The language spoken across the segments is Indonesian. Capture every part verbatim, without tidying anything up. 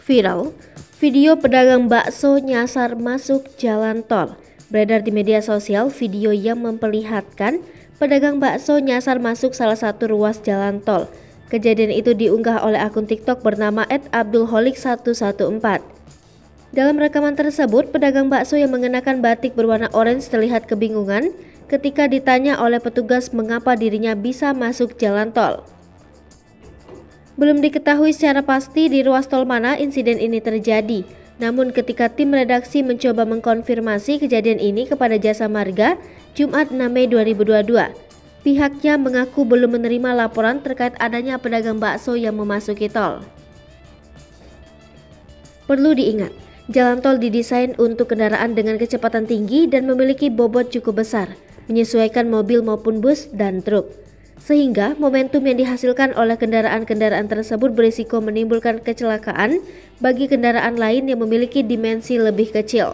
Viral, video pedagang bakso nyasar masuk jalan tol. Beredar di media sosial video yang memperlihatkan pedagang bakso nyasar masuk salah satu ruas jalan tol. Kejadian itu diunggah oleh akun TikTok bernama et abdulholik satu satu empat. Dalam rekaman tersebut, pedagang bakso yang mengenakan batik berwarna orange terlihat kebingungan ketika ditanya oleh petugas mengapa dirinya bisa masuk jalan tol. Belum diketahui secara pasti di ruas tol mana insiden ini terjadi. Namun ketika tim redaksi mencoba mengkonfirmasi kejadian ini kepada Jasa Marga, Jumat enam Mei dua ribu dua puluh dua, pihaknya mengaku belum menerima laporan terkait adanya pedagang bakso yang memasuki tol. Perlu diingat, jalan tol didesain untuk kendaraan dengan kecepatan tinggi dan memiliki bobot cukup besar, menyesuaikan mobil maupun bus dan truk. Sehingga momentum yang dihasilkan oleh kendaraan-kendaraan tersebut berisiko menimbulkan kecelakaan bagi kendaraan lain yang memiliki dimensi lebih kecil.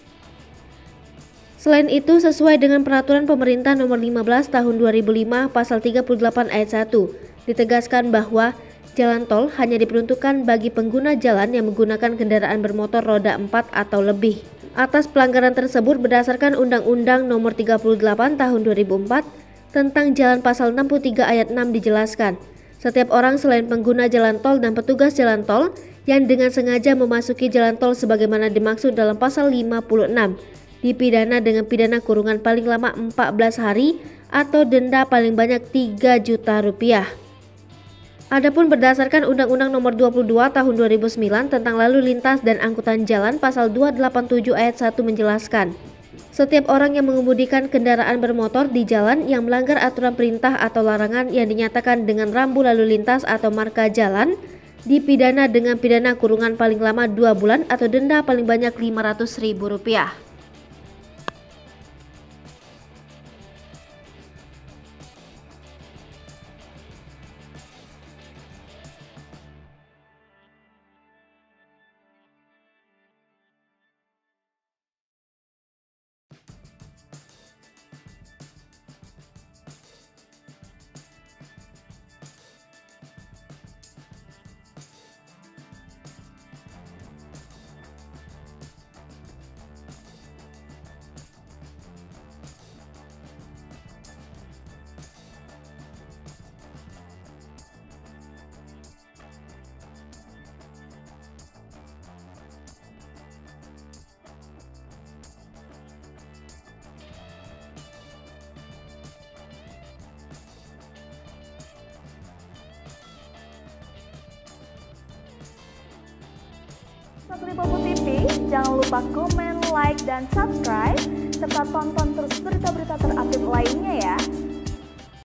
Selain itu, sesuai dengan peraturan pemerintah nomor lima belas tahun dua ribu lima pasal tiga puluh delapan ayat satu, ditegaskan bahwa jalan tol hanya diperuntukkan bagi pengguna jalan yang menggunakan kendaraan bermotor roda empat atau lebih. Atas pelanggaran tersebut berdasarkan Undang-Undang nomor tiga puluh delapan tahun dua ribu empat tentang jalan pasal enam puluh tiga ayat enam dijelaskan, setiap orang selain pengguna jalan tol dan petugas jalan tol yang dengan sengaja memasuki jalan tol sebagaimana dimaksud dalam pasal lima puluh enam dipidana dengan pidana kurungan paling lama empat belas hari atau denda paling banyak tiga juta rupiah. Adapun berdasarkan Undang-Undang nomor dua puluh dua tahun dua ribu sembilan tentang lalu lintas dan angkutan jalan pasal dua ratus delapan puluh tujuh ayat satu menjelaskan, setiap orang yang mengemudikan kendaraan bermotor di jalan yang melanggar aturan perintah atau larangan yang dinyatakan dengan rambu lalu lintas atau marka jalan dipidana dengan pidana kurungan paling lama dua bulan atau denda paling banyak lima ratus ribu rupiah. Satria Popo T V, jangan lupa komen, like, dan subscribe, serta tonton terus berita-berita terupdate lainnya ya.